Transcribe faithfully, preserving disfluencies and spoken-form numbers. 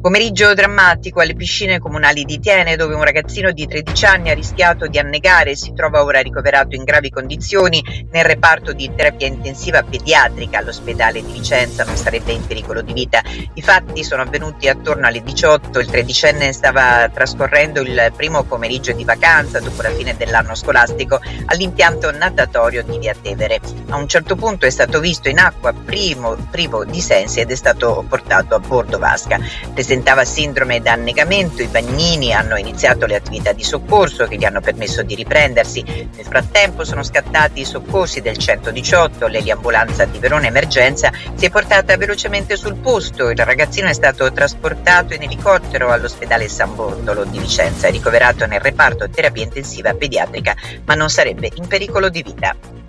Pomeriggio drammatico alle piscine comunali di Thiene, dove un ragazzino di tredici anni ha rischiato di annegare e si trova ora ricoverato in gravi condizioni nel reparto di terapia intensiva pediatrica all'ospedale di Vicenza. Non sarebbe in pericolo di vita. I fatti sono avvenuti attorno alle diciotto. Il tredicenne stava trascorrendo il primo pomeriggio di vacanza dopo la fine dell'anno scolastico all'impianto natatorio di Via Tevere. A un certo punto è stato visto in acqua primo, privo di sensi ed è stato portato a bordo vasca. Presentava sindrome da annegamento. I bagnini hanno iniziato le attività di soccorso che gli hanno permesso di riprendersi. Nel frattempo sono scattati i soccorsi del centodiciotto. L'eliambulanza di Verona Emergenza si è portata velocemente sul posto. Il ragazzino è stato trasportato in elicottero all'ospedale San Bordolo di Vicenza, è ricoverato nel reparto terapia intensiva pediatrica, ma non sarebbe in pericolo di vita.